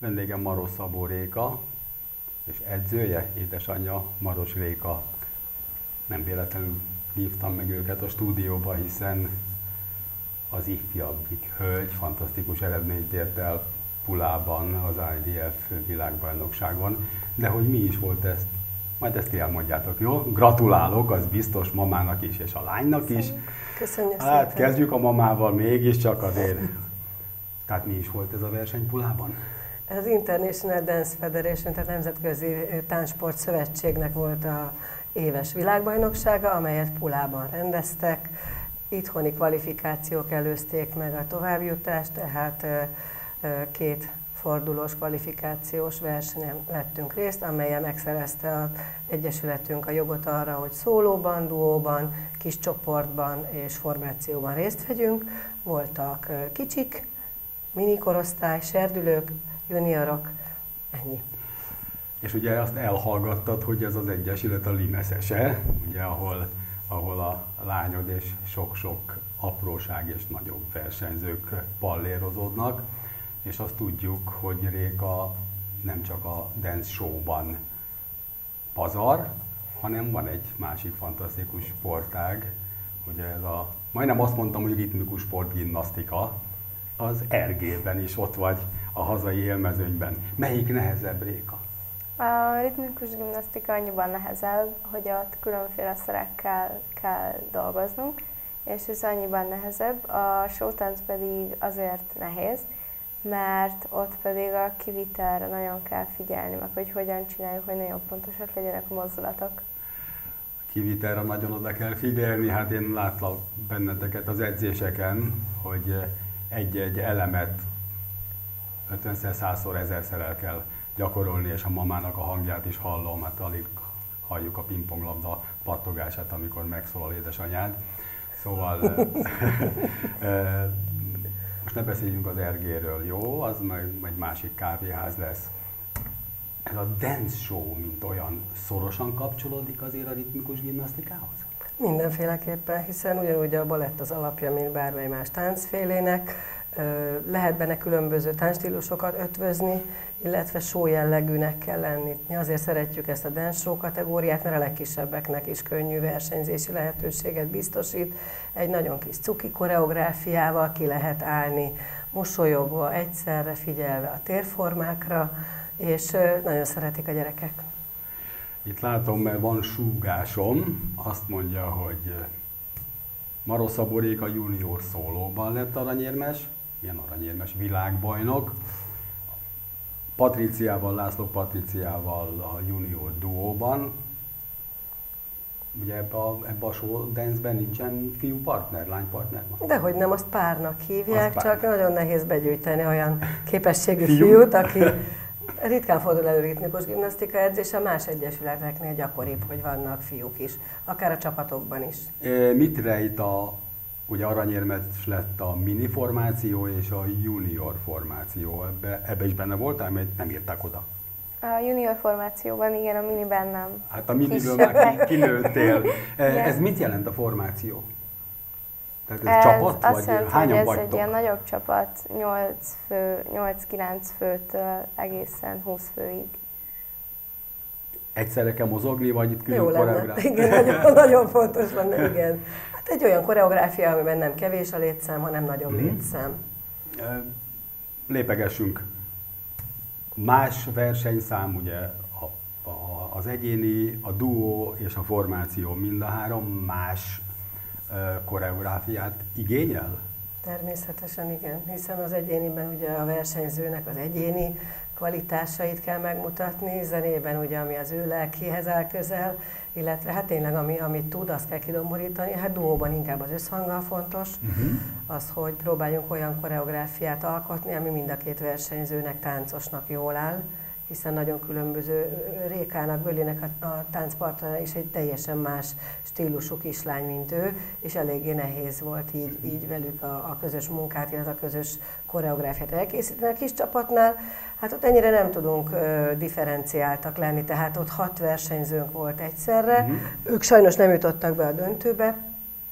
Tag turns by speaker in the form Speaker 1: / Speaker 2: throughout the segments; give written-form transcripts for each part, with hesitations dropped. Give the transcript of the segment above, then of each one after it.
Speaker 1: Vendégem Maros Szabó Réka, és edzője, édesanyja Maros Réka. Nem véletlenül hívtam meg őket a stúdióba, hiszen az ifjabbik hölgy fantasztikus eredményt ért el Pulában, az IDF világbajnokságon. De hogy mi is volt ez? Majd ezt elmondjátok, jó? Gratulálok, az biztos mamának is, és a lánynak is.
Speaker 2: Köszönjük
Speaker 1: Hát
Speaker 2: szépen.
Speaker 1: kezdjük a mamával mégiscsak azért. Tehát mi is volt ez a verseny Pulában?
Speaker 2: Ez az International Dance Federation, tehát Nemzetközi Táncsport Szövetségnek volt az éves világbajnoksága, amelyet Pulában rendeztek. Itthoni kvalifikációk előzték meg a továbbjutást, tehát két fordulós kvalifikációs versenyen vettünk részt, amelyen megszerezte az Egyesületünk a jogot arra, hogy szólóban, duóban, kis csoportban és formációban részt vegyünk. Voltak kicsik, minikorosztály, serdülők, juniorok, ennyi.
Speaker 1: És ugye azt elhallgattad, hogy ez az egyesület a Limeszese, ugye, ahol a lányod és sok-sok apróság és nagyobb versenyzők pallérozódnak, és azt tudjuk, hogy Réka nem csak a dance showban pazar, hanem van egy másik fantasztikus sportág, ugye ez a, majdnem azt mondtam, hogy ritmikus sportgimnasztika, az RG-ben is ott vagy a hazai élmezőnyben. Melyik nehezebb, Réka?
Speaker 3: A ritmikus gimnasztika annyiban nehezebb, hogy ott különféle szerekkel kell dolgoznunk, és ez annyiban nehezebb. A showtánc pedig azért nehéz, mert ott pedig a kivitelre nagyon kell figyelni, meg hogy hogyan csináljuk, hogy nagyon pontosak legyenek a mozdulatok.
Speaker 1: Kivitelre nagyon oda kell figyelni, hát én látlak benneteket az edzéseken, hogy egy-egy elemet 50-szer, 100-szor, 1000-szer el kell gyakorolni, és a mamának a hangját is hallom, hát alig halljuk a pingponglabda pattogását, amikor megszólal édesanyád. Szóval most ne beszéljünk az RG-ről, jó? Az majd egy másik kávéház lesz. Ez a dance show, mint olyan, szorosan kapcsolódik azért a ritmikus gimnasztikához?
Speaker 2: Mindenféleképpen, hiszen ugyanúgy a balett az alapja, mint bármely más táncfélének. Lehet benne különböző táncstílusokat ötvözni, illetve show jellegűnek kell lenni. Mi azért szeretjük ezt a dance show kategóriát, mert a legkisebbeknek is könnyű versenyzési lehetőséget biztosít. Egy nagyon kis cuki koreográfiával ki lehet állni, mosolyogva, egyszerre figyelve a térformákra, és nagyon szeretik a gyerekek.
Speaker 1: Itt látom, mert van súgásom, azt mondja, hogy Maros Szabó Réka junior szólóban lett aranyérmes, milyen aranyérmes, világbajnok. László Patriciával a junior duóban. Ugye ebbe a show dance-ben nincsen fiú partner, lány partner?
Speaker 2: Dehogy nem, azt párnak hívják,
Speaker 1: Azt
Speaker 2: csak
Speaker 1: pár.
Speaker 2: nagyon nehéz begyűjteni olyan képességű fiút, aki ritkán fordul elő ritmikus gimnasztika edzése, más egyesületeknél gyakoribb, hogy vannak fiúk is, akár a csapatokban is.
Speaker 1: Mit rejt ugye aranyérmes lett a mini formáció és a junior formáció? Ebbe is benne voltál, mert nem írták oda.
Speaker 3: A junior formációban igen, a miniben nem.
Speaker 1: Hát a miniből már kinőttél.
Speaker 3: Igen.
Speaker 1: Ez mit jelent a formáció? Tehát ez csapat,
Speaker 3: azt
Speaker 1: vagy
Speaker 3: jelenti,
Speaker 1: hányan
Speaker 3: hogy ez
Speaker 1: vagytok?
Speaker 3: egy ilyen nagyobb csapat, 8-9 főtől egészen 20 főig.
Speaker 1: Egyszerre kell mozogni, vagy itt külön
Speaker 2: Jó lenne,
Speaker 1: koreográfia?
Speaker 2: igen, nagyon fontos lenne, igen. Hát egy olyan koreográfia, amiben nem kevés a létszám, hanem nagyobb létszám.
Speaker 1: Lépegessünk. Más versenyszám, ugye az egyéni, a duó és a formáció mind a három más koreográfiát igényel?
Speaker 2: Természetesen igen, hiszen az egyéniben ugye a versenyzőnek az egyéni kvalitásait kell megmutatni, zenében ugye ami az ő lelkéhez áll közel, illetve hát tényleg amit tud, azt kell kidomborítani, hát duóban inkább az összhanggal fontos, az, hogy próbáljunk olyan koreográfiát alkotni, ami mind a két versenyzőnek, táncosnak jól áll, hiszen nagyon különböző, Rékának, Bölinek a táncpartnere is egy teljesen más stílusú kislány, mint ő, és eléggé nehéz volt így velük a közös munkát, illetve a közös koreográfiát elkészíteni. A kis csapatnál, hát ott ennyire nem tudunk differenciáltak lenni, tehát ott 6 versenyzőnk volt egyszerre, ők sajnos nem jutottak be a döntőbe,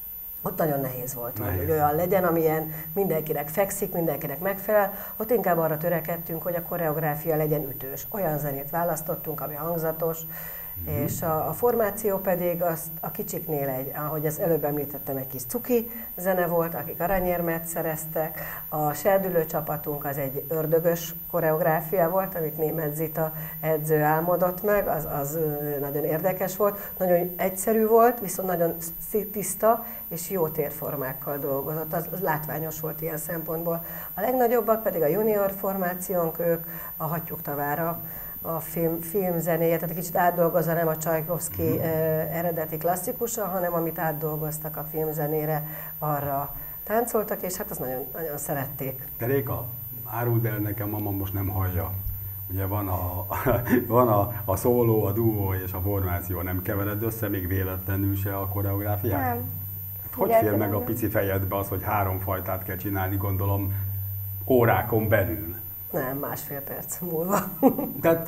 Speaker 2: Ott nagyon nehéz volt, hogy olyan legyen, amilyen mindenkinek fekszik, mindenkinek megfelel. Ott inkább arra törekedtünk, hogy a koreográfia legyen ütős. Olyan zenét választottunk, ami hangzatos, és a formáció pedig a kicsiknél ahogy az előbb említettem, egy kis cuki zene volt, akik aranyérmet szereztek. A serdülő csapatunk az egy ördögös koreográfia volt, amit Németh Zita edző álmodott meg, az nagyon érdekes volt. Nagyon egyszerű volt, viszont nagyon tiszta és jó térformákkal dolgozott. Az látványos volt ilyen szempontból. A legnagyobbak pedig a junior formációnk, ők a Hattyúk tavára, a filmzenéje, tehát egy kicsit átdolgozza nem a Csajkovszky eredeti klasszikusa, hanem amit átdolgoztak a filmzenére, arra táncoltak, és hát azt nagyon, nagyon szerették.
Speaker 1: De Réka, áruld el nekem, mama most nem hallja. Ugye van a szóló, a duó és a formáció, nem kevered össze még véletlenül se a koreográfiát?
Speaker 3: Nem.
Speaker 1: Hát hogy fér meg a pici fejedbe az, hogy 3 fajtát kell csinálni, gondolom, órákon belül?
Speaker 2: Nem, 1,5 perc múlva.
Speaker 1: Tehát...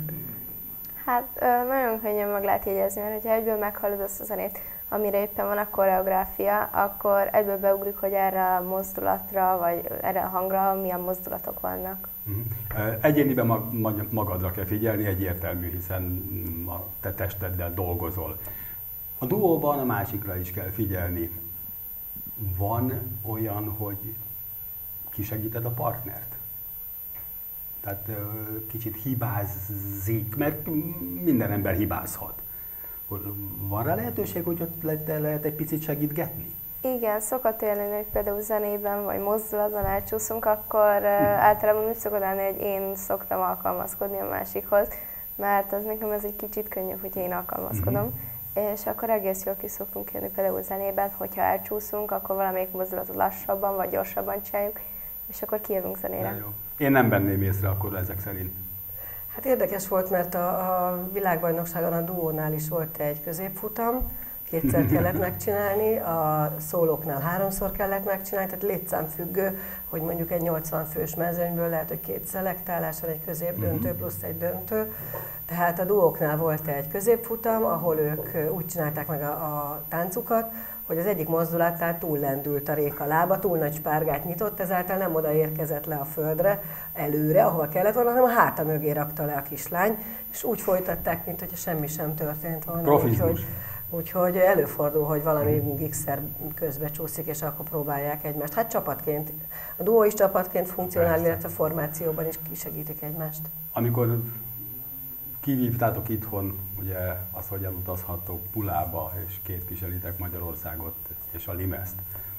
Speaker 3: Hát nagyon könnyen meg lehet jegyezni, mert hogyha egyből meghallod azt a zenét, amire éppen van a koreográfia, akkor egyből beugrik, hogy erre a mozdulatra, vagy erre a hangra milyen mozdulatok vannak.
Speaker 1: Egyéniben magadra kell figyelni, egyértelmű, hiszen a te testeddel dolgozol. A duóban a másikra is kell figyelni. Van olyan, hogy kisegíted a partnert? Tehát kicsit hibázik, mert minden ember hibázhat. Van rá lehetőség, hogy ott lehet egy picit segítgetni?
Speaker 3: Igen, szokott élni, hogy például zenében vagy mozdulatban elcsúszunk, akkor általában úgy szokott állni, hogy én szoktam alkalmazkodni a másikhoz, mert az nekem ez egy kicsit könnyebb, hogy én alkalmazkodom. És akkor egész jól ki szoktunk jönni például zenében, hogyha elcsúszunk, akkor valamelyik mozdulatot lassabban vagy gyorsabban csináljuk, és akkor kijövünk zenére.
Speaker 1: Jó. Én nem venném észre akkor ezek szerint.
Speaker 2: Hát érdekes volt, mert a világbajnokságon a duónál is volt egy középfutam, 2-szer kellett megcsinálni, a szólóknál 3-szor kellett megcsinálni, tehát létszámfüggő, hogy mondjuk egy 80 fős mezőnyből lehet, hogy 2 szelektálás van, egy középdöntő plusz egy döntő. Tehát a duóknál volt egy középfutam, ahol ők úgy csinálták meg a táncukat, hogy az egyik mozdulatán túllendült a Réka lába, túl nagy spárgát nyitott, ezáltal nem oda érkezett le a földre, előre, ahova kellett volna, hanem a háta mögé rakta le a kislány, és úgy folytatták, mint hogyha semmi sem történt volna. Úgyhogy előfordul, hogy valami gigszer közbe csúszik, és akkor próbálják egymást. Hát csapatként, a duó is csapatként funkcionál, illetve a formációban is kisegítik egymást.
Speaker 1: Amikor kivívtátok itthon, ugye azt, hogy elutazhattok Pulába, és képviselitek Magyarországot és a Limeszt.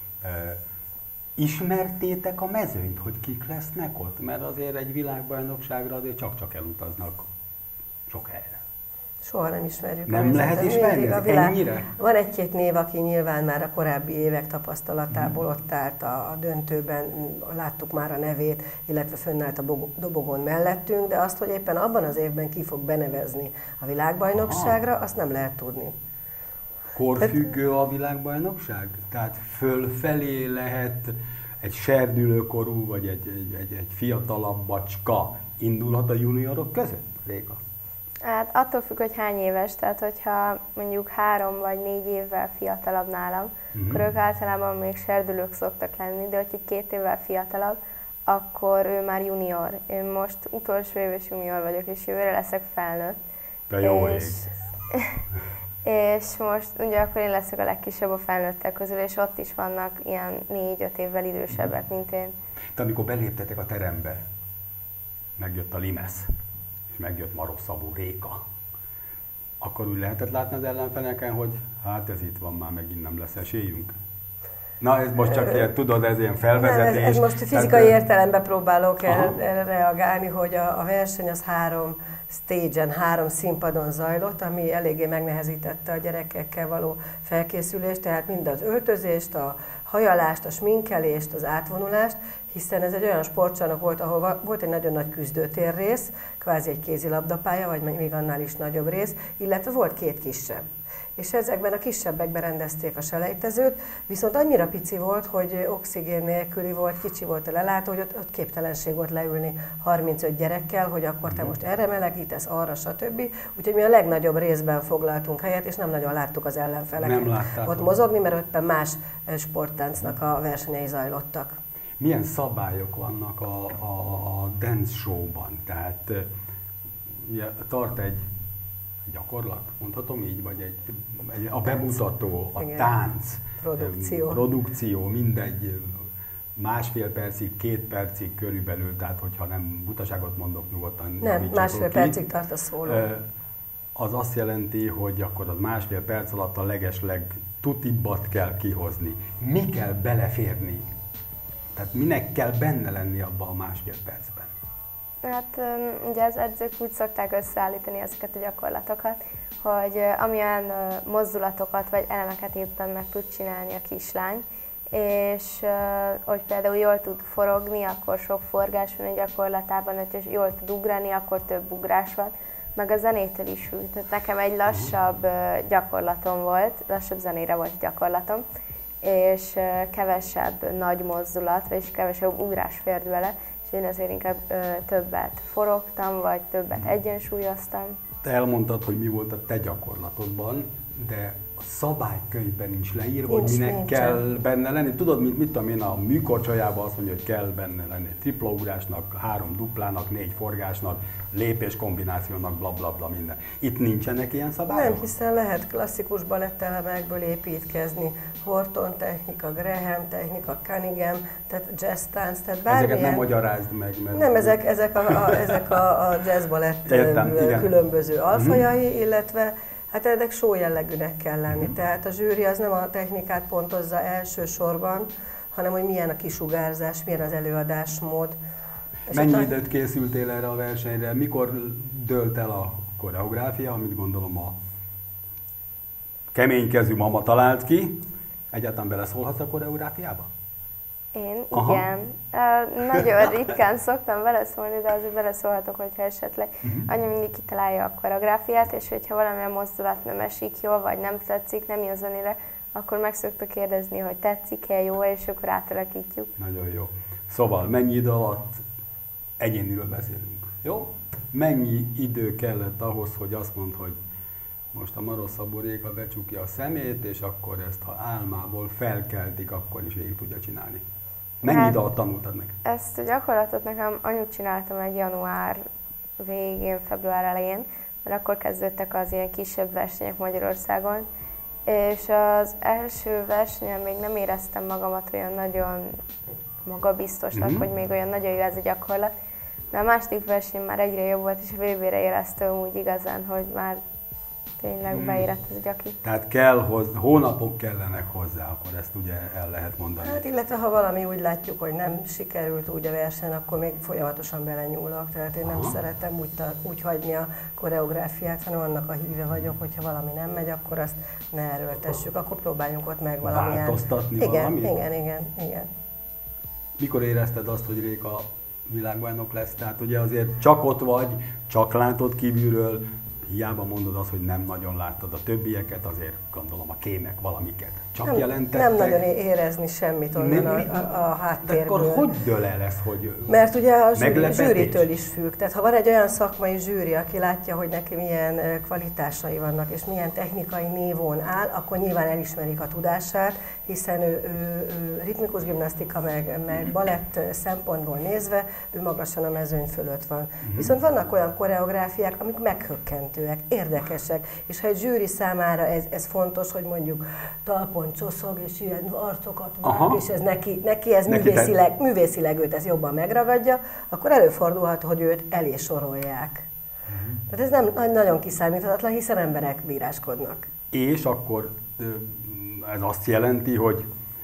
Speaker 1: Ismertétek a mezőnyt, hogy kik lesznek ott? Mert azért egy világbajnokságra azért csak elutaznak sok helyre.
Speaker 2: Soha nem ismerjük.
Speaker 1: Nem lehet ismerni? Ennyire?
Speaker 2: Van 1-2 név, aki nyilván már a korábbi évek tapasztalatából ott állt a döntőben, láttuk már a nevét, illetve fönnállt a dobogon mellettünk, de azt, hogy éppen abban az évben ki fog benevezni a világbajnokságra, azt nem lehet tudni.
Speaker 1: Korfüggő a világbajnokság? Tehát fölfelé lehet egy serdülőkorú, vagy egy fiatalabb bacska indulhat a juniorok között, Réka?
Speaker 3: Hát attól függ, hogy hány éves, tehát hogyha mondjuk 3 vagy 4 évvel fiatalabb nálam, akkor ők általában még serdülők szoktak lenni, de hogyha 2 évvel fiatalabb, akkor ő már junior. Én most utolsó éves junior vagyok, és jövőre leszek felnőtt.
Speaker 1: De jó ég.
Speaker 3: És most ugye akkor én leszek a legkisebb a felnőttek közül, és ott is vannak ilyen 4-5 évvel idősebbek, mint én.
Speaker 1: De amikor beléptetek a terembe, megjött a Limesz, és megjött Maros Szabó, Réka, akkor úgy lehetett látni az ellenfeleken, hogy hát ez itt van, már megint nem lesz esélyünk? Na, ez most csak ilyen, tudod, ez ilyen felvezetés.
Speaker 2: Ez most fizikai értelemben próbálok erre reagálni, hogy a verseny az 3 stage-en, 3 színpadon zajlott, ami eléggé megnehezítette a gyerekekkel való felkészülést, tehát mind az öltözést, a hajalást, a sminkelést, az átvonulást, hiszen ez egy olyan sportcsarnok volt, ahol volt egy nagyon nagy küzdőtérrész, kvázi egy kézilabdapálya, vagy még annál is nagyobb rész, illetve volt 2 kisebb. és ezekben a kisebbekben rendezték a selejtezőt, viszont annyira pici volt, hogy oxigén nélküli volt, kicsi volt a lelátó, hogy ott képtelenség volt leülni 35 gyerekkel, hogy akkor te most erre melegítesz, arra, stb. Úgyhogy mi a legnagyobb részben foglaltunk helyet, és nem nagyon láttuk az ellenfeleket ott mozogni, mert éppen más sporttáncnak a versenyei zajlottak.
Speaker 1: Milyen szabályok vannak a dance show-ban? Tehát tart egy gyakorlat, mondhatom így, vagy a bemutató, a igen. Tánc, produkció, mindegy, másfél percig, 2 percig körülbelül, tehát hogyha nem butaságot mondok, nyugodtan
Speaker 2: nem, másfél percig tart a szóló.
Speaker 1: Az azt jelenti, hogy akkor az másfél perc alatt a legesleg tutibbat kell kihozni. Mi kell beleférni? Tehát minek kell benne lenni abban a másfél percben?
Speaker 3: Hát ugye az edzők úgy szokták összeállítani ezeket a gyakorlatokat, hogy amilyen mozdulatokat vagy elemeket éppen meg tud csinálni a kislány, és hogy például jól tud forogni, akkor sok forgás van a gyakorlatában, hogyha jól tud ugrani, akkor több ugrás van, meg a zenétől is függ. Tehát nekem egy lassabb gyakorlatom volt, lassabb zenére volt gyakorlatom, és kevesebb nagy mozdulat, vagyis kevesebb ugrás fért bele, és én azért inkább többet forogtam, vagy többet egyensúlyoztam.
Speaker 1: Te elmondtad, hogy mi volt a te gyakorlatodban, de a szabálykönyvben nincs leírva, hogy minek kell benne lenni. Tudod, mit tudom én, a műkorcsolyában azt mondja, hogy kell benne lenni tripla ugrásnak, 3 duplának, 4 forgásnak, lépés kombinációnak, blablabla, bla, bla, minden. Itt nincsenek ilyen szabályok?
Speaker 2: Nem, hiszen lehet klasszikus balettelemekből építkezni, Horton technika, Graham technika, Cunningham, tehát jazz tánc, tehát bármilyen.
Speaker 1: Ezeket nem magyarázd meg, mert...
Speaker 2: Nem, ezek a jazz balett különböző alfajai, illetve hát ennek show jellegűnek kell lenni. Tehát a zsűri az nem a technikát pontozza elsősorban, hanem hogy milyen a kisugárzás, milyen az előadásmód.
Speaker 1: Mennyi időt készültél erre a versenyre? Mikor dőlt el a koreográfia, amit gondolom a keménykezű mama talált ki? Egyáltalán beleszólhatsz a koreográfiába?
Speaker 3: Én? Aha. Igen. Nagyon ritkán szoktam beleszólni, de azért beleszólhatok, hogyha esetleg. Anya mindig kitalálja a koreográfiát, és hogyha valamilyen mozdulat nem esik jól, vagy nem tetszik, nem jön zenére, akkor meg szokta kérdezni, hogy tetszik-e, jó, és akkor átalakítjuk.
Speaker 1: Nagyon jó. Szóval mennyi idő alatt egyéniről beszélünk, jó? Mennyi idő kellett ahhoz, hogy azt mondd, hogy most a Maros Szabóréka becsukja a szemét, és akkor ezt, ha álmából felkeltik, akkor is végig tudja csinálni. Mennyi idő alatt tanultad meg?
Speaker 3: Ezt a gyakorlatot nekem anyut csinálta meg január végén, február elején, mert akkor kezdődtek az ilyen kisebb versenyek Magyarországon, és az első versenyen még nem éreztem magamat olyan nagyon magabiztosnak, hogy még olyan nagyon jó ez a gyakorlat, de a második verseny már egyre jobb volt, és a VB-re éreztem úgy igazán, hogy már tényleg beérett ez a gyaki.
Speaker 1: Tehát hónapok kellenek hozzá, akkor ezt ugye el lehet mondani.
Speaker 2: Hát illetve ha valami úgy látjuk, hogy nem sikerült úgy a verseny, akkor még folyamatosan belenyúlok. Tehát én nem szeretem úgy hagyni a koreográfiát, hanem annak a híve vagyok, hogyha valami nem megy, akkor azt ne erőltessük, akkor próbáljunk ott meg valamilyen...
Speaker 1: Változtatni valamit?
Speaker 2: Igen.
Speaker 1: Mikor érezted azt, hogy Réka világbajnok lesz? Tehát ugye azért csak ott vagy, csak látod kívülről, hiába mondod azt, hogy nem nagyon láttad a többieket, azért gondolom a kémek valamiket csak jelentettek.
Speaker 2: Nem nagyon érezni semmit onnan a háttérből.
Speaker 1: De akkor hogy dől el ez, hogy
Speaker 2: mert ugye a zsűritől is függ. Tehát ha van egy olyan szakmai zsűri, aki látja, hogy neki milyen kvalitásai vannak, és milyen technikai nívón áll, akkor nyilván elismerik a tudását, hiszen ő ritmikus gimnasztika meg balett szempontból nézve, ő magasan a mezőny fölött van. Viszont vannak olyan koreográfiák, amik meghökkentőek, érdekesek, és ha egy zsűri számára ez fontos, hogy mondjuk talpon csoszog, és ilyen arcokat vág, és ez neki ez művészileg őt ez jobban megragadja, akkor előfordulhat, hogy őt elé sorolják. Tehát ez nem nagyon kiszámíthatatlan, hiszen emberek bíráskodnak.
Speaker 1: És akkor ez azt jelenti, hogy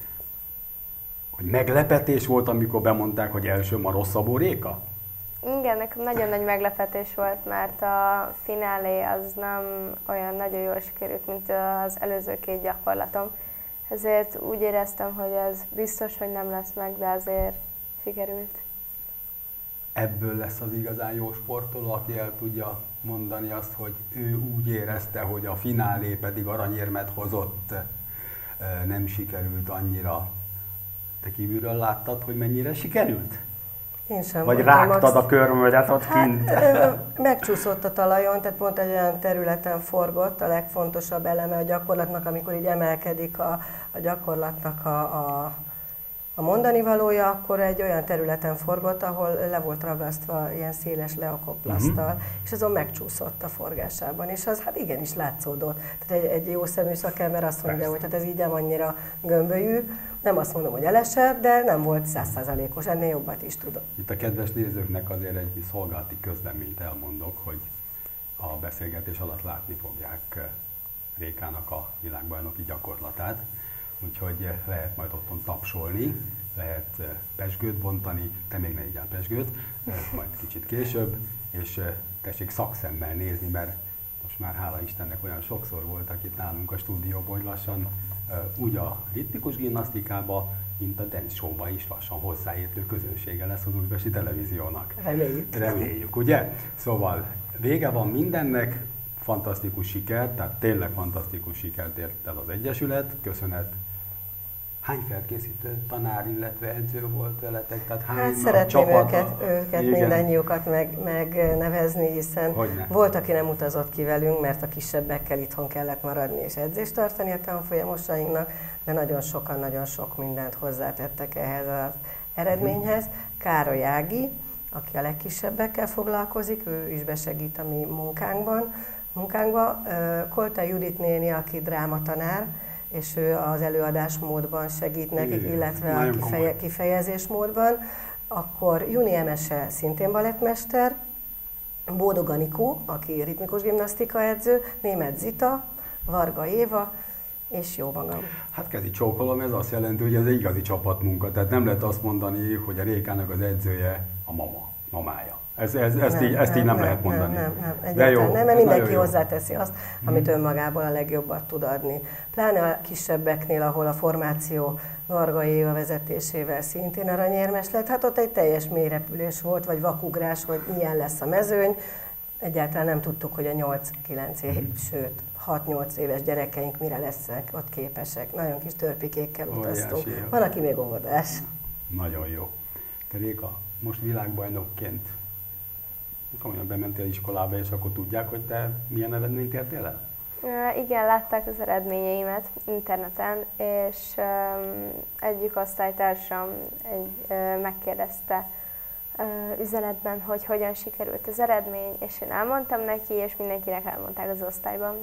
Speaker 1: meglepetés volt, amikor bemondták, hogy első Maros Szabó Réka?
Speaker 3: Igen, nekem nagyon nagy meglepetés volt, mert a finálé az nem olyan nagyon jól sikerült, mint az előző 2 gyakorlatom. Ezért úgy éreztem, hogy ez biztos, hogy nem lesz meg, de azért sikerült.
Speaker 1: ebből lesz az igazán jó sportoló, aki el tudja mondani azt, hogy ő úgy érezte, hogy a finálé pedig aranyérmet hozott, nem sikerült annyira. Te kívülről láttad, hogy mennyire sikerült?
Speaker 2: Én sem.
Speaker 1: Vagy rágtad a körmödet ott kint?
Speaker 2: Megcsúszott a talajon, tehát pont egy olyan területen forgott, a legfontosabb eleme a gyakorlatnak, amikor így emelkedik a gyakorlatnak a mondani valója, akkor egy olyan területen forgott, ahol le volt ragasztva ilyen széles leokoplaszttal, és azon megcsúszott a forgásában, és az hát igenis látszódott. Tehát egy jó szemű szakember azt mondja, hogy hát ez így nem annyira gömbölyű, nem azt mondom, hogy elesett, de nem volt 100%-os, ennél jobbat is tudok.
Speaker 1: Itt a kedves nézőknek azért egy szolgálati közleményt elmondok, hogy a beszélgetés alatt látni fogják Rékának a világbajnoki gyakorlatát, úgyhogy lehet majd otthon tapsolni, lehet pezsgőt bontani, te még ne igyál pezsgőt, majd kicsit később, és tessék szakszemmel nézni, mert most már hála Istennek olyan sokszor voltak itt nálunk a stúdióban, hogy lassan úgy a ritmikus gimnasztikába, mint a dance showba is lassan hozzáértő közönsége lesz az Újpesti Televíziónak.
Speaker 2: Reméljük.
Speaker 1: Reméljük, ugye? Szóval vége van mindennek, fantasztikus siker, tehát tényleg fantasztikus sikert ért el az Egyesület, köszönet. Hány felkészítő tanár, illetve edző volt veletek? Tehát hány
Speaker 2: hát szeretném őket mindannyiukat megnevezni, hiszen
Speaker 1: Hogyne.
Speaker 2: volt, aki nem utazott ki velünk, mert a kisebbekkel itthon kellett maradni és edzést tartani a tanfolyamosainknak, de nagyon sokan, nagyon sok mindent hozzátettek ehhez az eredményhez. Károly Ági, aki a legkisebbekkel foglalkozik, ő is besegít a mi munkánkba. Koltai Judit néni, aki drámatanár, és ő az előadásmódban segít nekik, illetve a kifejezésmódban. Akkor Juni Emese, szintén balettmester, Bódog Anikó, aki ritmikus gimnasztika edző, Németh Zita, Varga Éva, és jó magam.
Speaker 1: Hát kezi csókolom, ez azt jelenti, hogy ez egy igazi csapatmunka, tehát nem lehet azt mondani, hogy a Rékának az edzője a mamája. Ezt így nem lehet mondani.
Speaker 2: Nem, egyáltalán nem, mert mindenki hozzáteszi azt, amit önmagából a legjobbat tud adni. Pláne a kisebbeknél, ahol a formáció Varga Éva vezetésével szintén aranyérmes lett, hát ott egy teljes mélyrepülés volt, vagy vakugrás, hogy milyen lesz a mezőny. Egyáltalán nem tudtuk, hogy a 8-9 év, sőt 6-8 éves gyerekeink mire lesznek ott képesek. Nagyon kis törpikékkel utaztunk. Van, aki még óvodás.
Speaker 1: Nagyon jó. Te Réka, most világbajnokként komolyan bementél iskolába, és akkor tudják, hogy te milyen eredményt értél el?
Speaker 3: Igen, látták az eredményeimet interneten, és egyik osztálytársam megkérdezte üzenetben, hogy hogyan sikerült az eredmény, és én elmondtam neki, és mindenkinek elmondták az osztályban.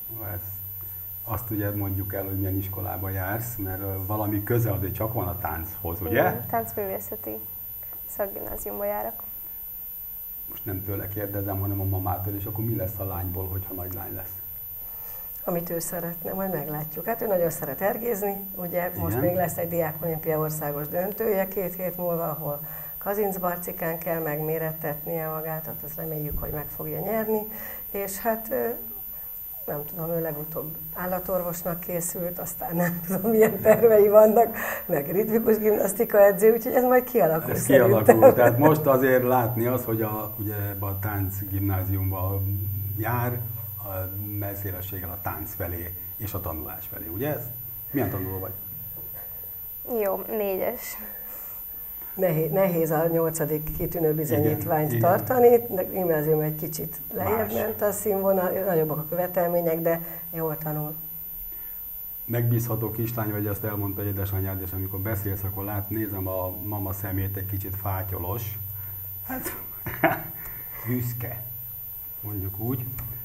Speaker 1: Azt tudod, mondjuk el, hogy milyen iskolába jársz, mert valami köze azért csak van a tánchoz, ugye?
Speaker 3: Igen, táncművészeti szakgimnáziumba járok.
Speaker 1: Most nem tőle kérdezem, hanem a mamától, és akkor mi lesz a lányból, hogyha nagy lány lesz?
Speaker 2: Amit ő szeretne, majd meglátjuk. Hát ő nagyon szeret ergézni, ugye most
Speaker 1: igen.
Speaker 2: Még lesz egy diákolimpia országos döntője 2 hét múlva, ahol Kazincbarcikán kell megmérettetnie magát, ott azt reméljük, hogy meg fogja nyerni, és hát nem tudom, ő legutóbb állatorvosnak készült, aztán nem tudom, milyen tervei vannak, meg ritmikus gimnasztika edző, úgyhogy ez majd kialakul.
Speaker 1: Ez kialakul, tehát most azért látni az, hogy ugye a táncgimnáziumban jár, a messzélességgel a tánc felé és a tanulás felé, ugye ez? Milyen tanuló vagy?
Speaker 3: Jó, 4-es.
Speaker 2: Nehéz a 8. kitűnő bizonyítványt tartani, de gimnázium egy kicsit lejjebb ment a színvonal, nagyobbak a követelmények, de jól tanul.
Speaker 1: Megbízható kislány vagy, azt elmondta édesanyád, és amikor beszélsz, akkor nézem a mama szemét, egy kicsit fátyolos. Hát, büszke, mondjuk úgy.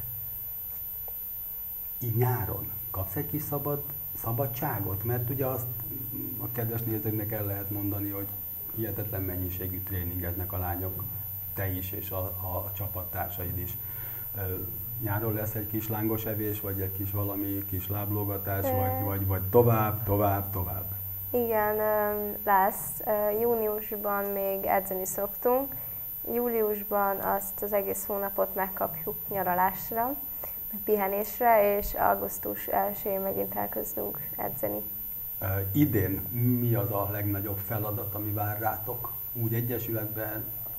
Speaker 1: Így nyáron kapsz egy kis szabadságot, mert ugye azt a kedves nézőknek el lehet mondani, hogy hihetetlen mennyiségű tréningeznek a lányok, te is és a csapattársaid is. Nyáron lesz egy kis lángos evés, vagy egy kis valami kis láblógatás, vagy tovább?
Speaker 3: Igen, lesz. Júniusban még edzeni szoktunk. Júliusban azt az egész hónapot megkapjuk nyaralásra, pihenésre, és augusztus 1-én megint elkezdünk edzeni.
Speaker 1: Idén mi az a legnagyobb feladat, ami vár rátok? Úgy egyesületben,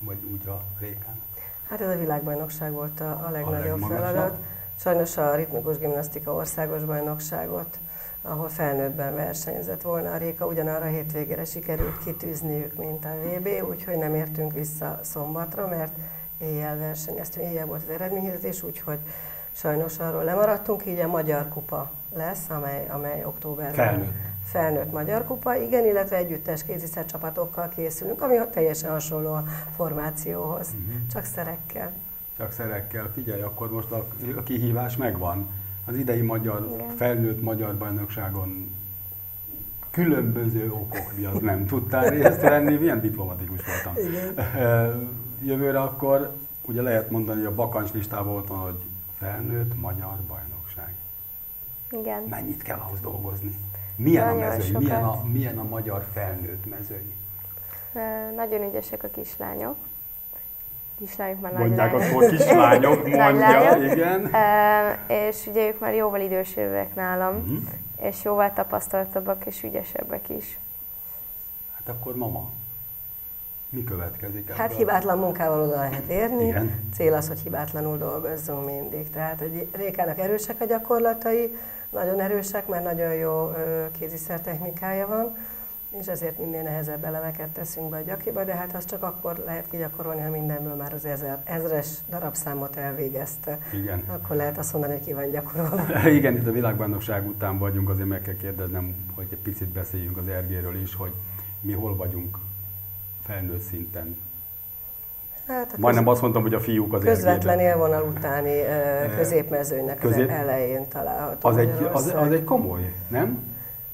Speaker 1: vagy úgy a Rékán?
Speaker 2: Hát ez a világbajnokság volt a legnagyobb
Speaker 1: legmagasabb.
Speaker 2: feladat. Sajnos a ritmikus gimnasztika országos bajnokságot, ahol felnőttben versenyzett volna a Réka, ugyanarra a hétvégére sikerült kitűzniük, mint a VB, úgyhogy nem értünk vissza szombatra, mert éjjel versenyeztünk, éjjel volt az eredményhirdetés, úgyhogy sajnos arról lemaradtunk, így a Magyar Kupa lesz, amely októberben. Felnőtt Magyar Kupa, igen, illetve együttes kéziszer csapatokkal készülünk, ami teljesen hasonló a formációhoz, csak szerekkel.
Speaker 1: Csak szerekkel. Figyelj, akkor most a kihívás megvan. Az idei
Speaker 3: Igen.
Speaker 1: felnőtt magyar bajnokságon különböző okok miatt nem tudtál részt venni. Milyen diplomatikus voltam.
Speaker 2: Igen.
Speaker 1: Jövőre akkor ugye lehet mondani, hogy a bakancslistában volt van, hogy felnőtt magyar bajnokság.
Speaker 3: Igen.
Speaker 1: Mennyit kell ahhoz dolgozni? Milyen
Speaker 3: Nagyon
Speaker 1: a mezőny?
Speaker 3: sokat.
Speaker 1: Milyen a magyar felnőtt mezőny?
Speaker 3: Nagyon ügyesek a kislányok. Kislányok már
Speaker 1: Mondják,
Speaker 3: nagy
Speaker 1: akkor kislányok, mondja,
Speaker 3: lányok.
Speaker 1: igen.
Speaker 3: És ugye ők már jóval idősebbek nálam, és jóval tapasztaltabbak és ügyesebbek is.
Speaker 1: Hát akkor mama, mi következik ebből?
Speaker 2: Hát hibátlan munkával oda lehet érni.
Speaker 1: Igen.
Speaker 2: Cél az, hogy hibátlanul dolgozzunk mindig. Tehát egy Rékának erősek a gyakorlatai, nagyon erősek, mert nagyon jó kéziszer technikája van, és ezért minél nehezebb elemeket teszünk be a gyakiba, de hát azt csak akkor lehet kigyakorolni, ha mindenből már az ezres darabszámot elvégezte.
Speaker 1: Igen.
Speaker 2: Akkor lehet azt mondani, hogy ki van gyakorolva.
Speaker 1: Igen, itt a világbajnokság után vagyunk, azért meg kell kérdeznem, hogy egy picit beszéljünk az ergéről is, hogy mi hol vagyunk felnőtt szinten.
Speaker 2: Hát
Speaker 1: Majdnem azt mondtam, hogy a fiúk az
Speaker 2: közvetlen
Speaker 1: ergében.
Speaker 2: élvonal utáni középmezőnynek az elején található.
Speaker 1: Az egy komoly, nem?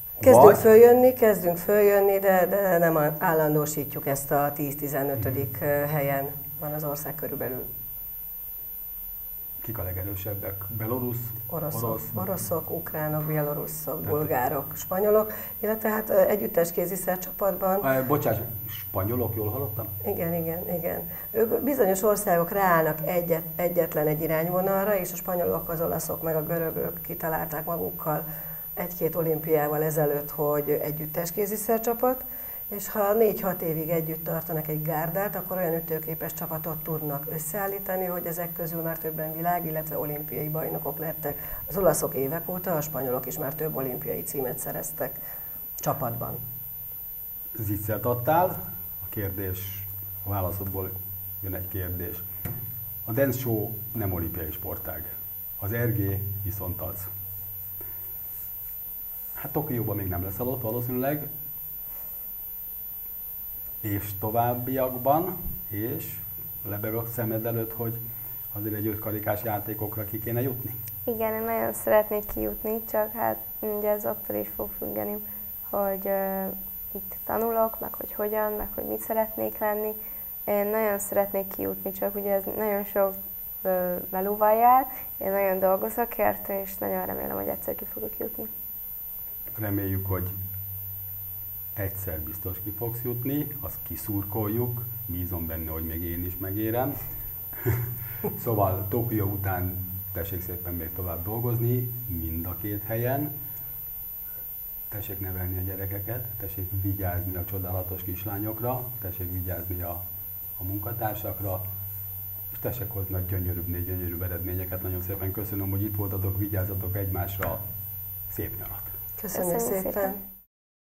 Speaker 2: Kezdünk följönni, de nem állandósítjuk ezt a 10-15. helyen van az ország körülbelül.
Speaker 1: Kik a legerősebbek? Belorusz?
Speaker 2: Oroszok, ukránok, bieloruszok, bulgárok, spanyolok, illetve hát együttes kéziszer csapatban.
Speaker 1: Bocsáss, spanyolok, jól hallottam?
Speaker 2: Igen. Ők bizonyos országok ráállnak egyetlen egy irányvonalra, és a spanyolok, az olaszok, meg a görögök kitalálták magukkal 1-2 olimpiával ezelőtt, hogy együttes kéziszer csapat, és ha 4-6 évig együtt tartanak egy gárdát, akkor olyan ütőképes csapatot tudnak összeállítani, hogy ezek közül már többen világ, illetve olimpiai bajnokok lettek. Az olaszok évek óta, a spanyolok is már több olimpiai címet szereztek csapatban.
Speaker 1: Zicsert adtál, a válaszodból jön egy kérdés. A dance show nem olimpiai sportág, az RG viszont az. Hát Tokióban még nem leszel ott valószínűleg, és továbbiakban, és lebeg a szemed előtt, hogy azért egy 5 karikás játékokra ki kéne jutni?
Speaker 3: Igen, én nagyon szeretnék kijutni, csak hát ugye ez attól is fog függeni, hogy itt tanulok, meg hogy hogyan, meg hogy mit szeretnék lenni. Én nagyon szeretnék kijutni, csak ugye ez nagyon sok melóval jár, én nagyon dolgozok érte, és nagyon remélem, hogy egyszer ki fogok jutni.
Speaker 1: Reméljük, hogy egyszer biztos ki fogsz jutni, azt kiszurkoljuk, bízom benne, hogy még én is megérem. Szóval Tokió után tessék szépen még tovább dolgozni, mind a 2 helyen. Tessék nevelni a gyerekeket, tessék vigyázni a csodálatos kislányokra, tessék vigyázni a munkatársakra, és tessék hozni a gyönyörűbb eredményeket. Nagyon szépen köszönöm, hogy itt voltatok, vigyázzatok egymásra, szép nyarat!
Speaker 2: Köszönjük szépen!